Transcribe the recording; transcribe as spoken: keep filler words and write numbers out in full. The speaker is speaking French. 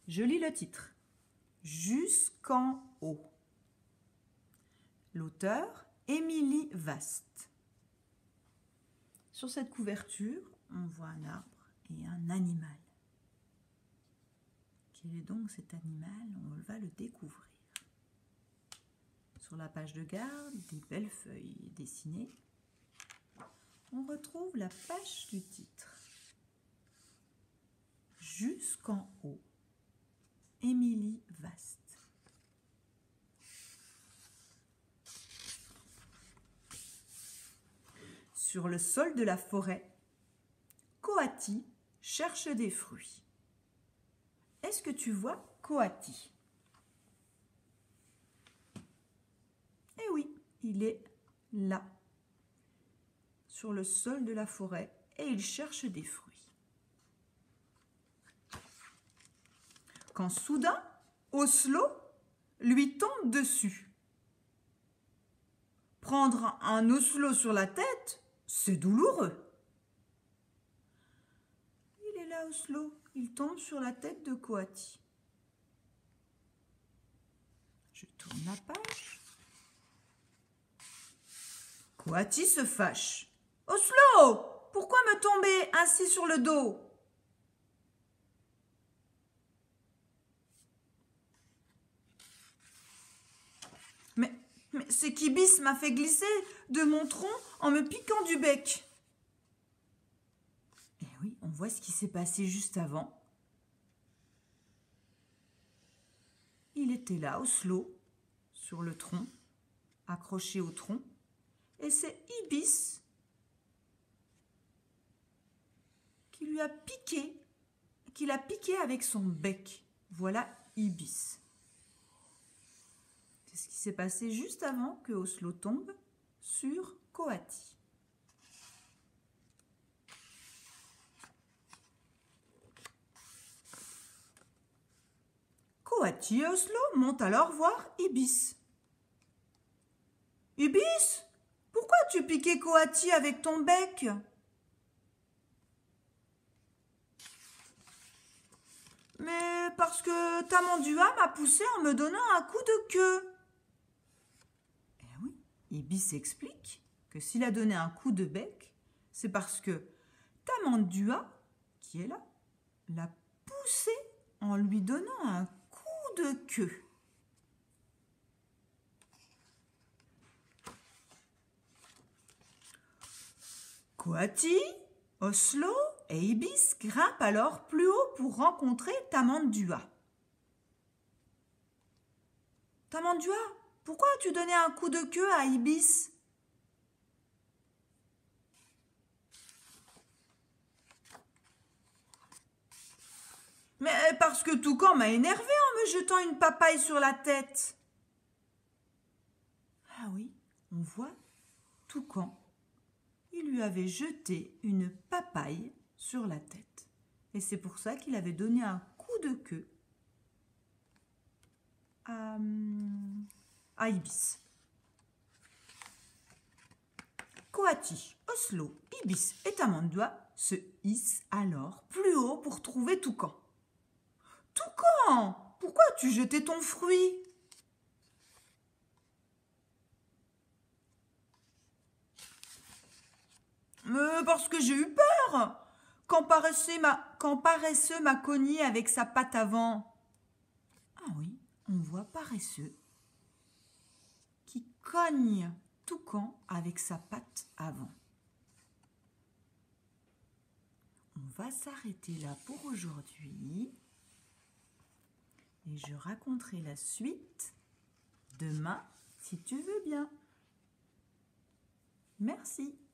Je lis le titre. Jusqu'en haut. L'auteur, Émilie Vast. Sur cette couverture, on voit un arbre et un animal. Quel est donc cet animal? On va le découvrir. Sur la page de garde, des belles feuilles dessinées. On retrouve la page du titre. Jusqu'en haut. Émilie Vast. Sur le sol de la forêt, Coati cherche des fruits. Est-ce que tu vois Coati? Eh oui, il est là, sur le sol de la forêt, et il cherche des fruits. Quand soudain, Oslo lui tombe dessus. Prendre un Oslo sur la tête, c'est douloureux. Il est là, Oslo. Il tombe sur la tête de Coati. Je tourne la page. Coati se fâche. « Oslo, pourquoi me tomber ainsi sur le dos ?» Mais, mais c'est qu'Ibis m'a fait glisser de mon tronc en me piquant du bec. Et oui, on voit ce qui s'est passé juste avant. Il était là, Oslo, sur le tronc, accroché au tronc. Et c'est Ibis qui lui a piqué, qui l'a piqué avec son bec. Voilà Ibis. C'est ce qui s'est passé juste avant que Oslo tombe sur Coati. Coati et Oslo montent alors voir Ibis. « Ibis, pourquoi tu piquais Coati avec ton bec ?» « Mais parce que Tamandua m'a poussé en me donnant un coup de queue. » Eh oui, Ibis explique que s'il a donné un coup de bec, c'est parce que Tamandua, qui est là, l'a poussé en lui donnant un coup de queue. Coati, Oslo et Ibis grimpent alors plus haut pour rencontrer Tamandua. « Tamandua, pourquoi as-tu donné un coup de queue à Ibis ?» « Mais parce que Toucan m'a énervé en me jetant une papaye sur la tête. » Ah oui, on voit Toucan. Il lui avait jeté une papaye sur la tête. Et c'est pour ça qu'il avait donné un coup de queue à, à Ibis. Coati, Oslo, Ibis et Tamandua se hissent alors plus haut pour trouver Toucan. « Toucan, pourquoi as-tu jeté ton fruit ?» Mais parce que j'ai eu peur, quand paresseux m'a, quand paresseux m'a cogné avec sa patte avant. Ah oui, on voit paresseux qui cogne Toucan avec sa patte avant. On va s'arrêter là pour aujourd'hui et je raconterai la suite demain si tu veux bien. Merci.